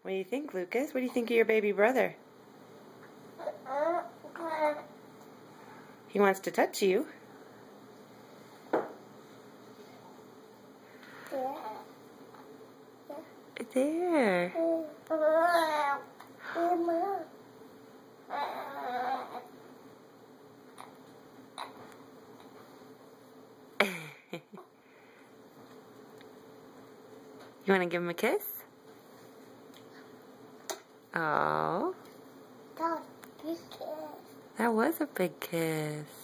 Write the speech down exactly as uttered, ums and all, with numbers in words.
What do you think, Lucas? What do you think of your baby brother? He wants to touch you. There. You want to give him a kiss? Oh. That was a big kiss. That was a big kiss.